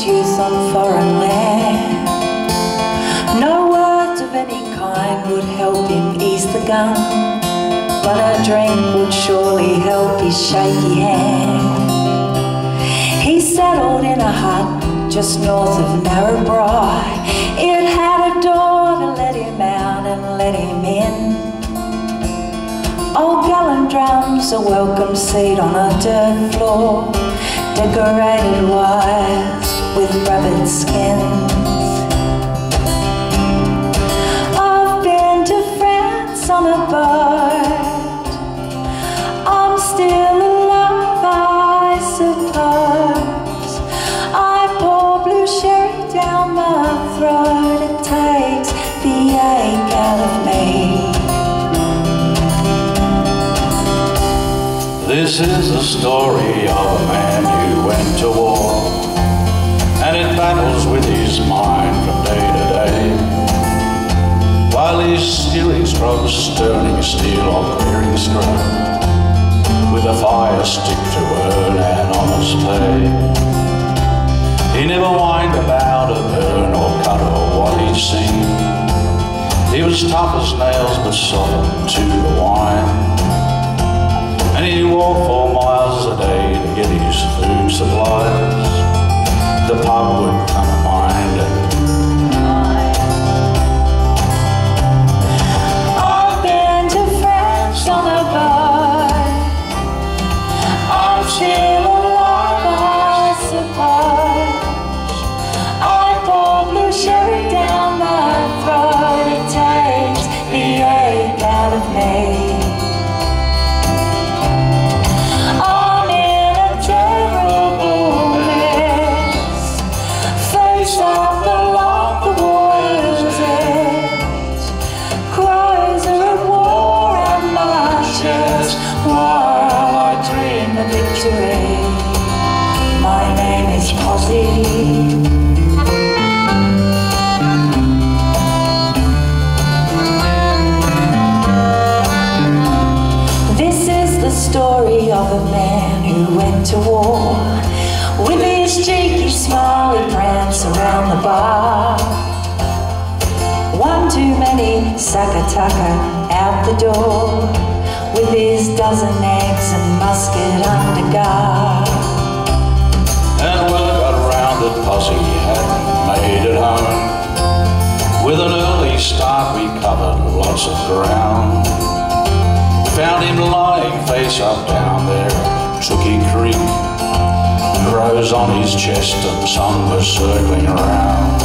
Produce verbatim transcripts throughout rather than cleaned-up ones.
youth on foreign land. No words of any kind would help him ease the gun, but a drink would surely help his shaky hand. He settled in a hut just north of Narrabri. It had a door to let him out and let him in. Old gallon drums, a welcome seat on a dirt floor, decorated wires with rabbit skins. I've been to France on a boat. I'm still alive, I suppose. I pour blue sherry down my throat. It takes the ache out of me. This is the story of a man who went to war, and it battles with his mind from day to day. While he's stealing strokes, turning steel or clearing scrap, with a fire stick to earn an honest pay. He never whined about a burn or cut or what he'd seen. He was tough as nails but soft to the wine. And he walked four miles a day to get his food supplies. The pub would come to mind. I've been to France on a boat. I'm still alive, I suppose. I pour blue sherry down my throat. It takes the ache out of me. My name is Posy. This is the story of a man who went to war. With his cheeky smile he prance around the bar. One too many Sakataka out the door, with his dozen eggs and musket under guard. And when it got round that Posse hadn't made it home, with an early start we covered lots of ground. Found him lying face up down there at Tookie Creek, crows on his chest and some were circling around.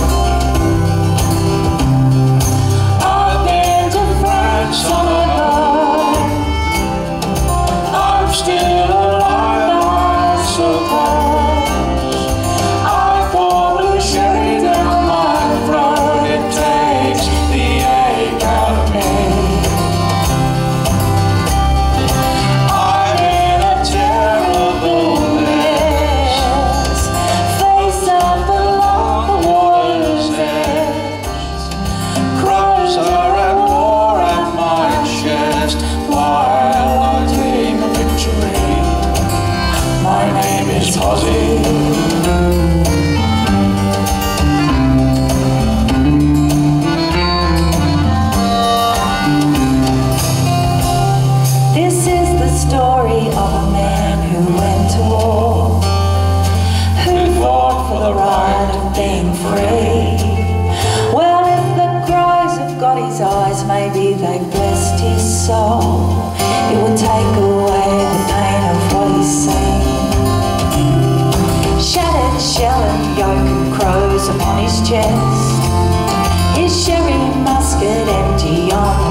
I've been to France on a boat. I'm still alive, I suppose. I pour blue sherry down my throat. It takes the ache out of me. I'm in a terrible mess, face up along the water's edge. Crows are at war at my chest while I dream of victory. My name is Posy. This is the story of a man who went to war, who fought for the right of being free. Well, if the crows have got his eyes, maybe they blessed his soul. It would take away the pain of what he's seen. Shattered shell and yoke of crows upon his chest, his sherry musket empty on the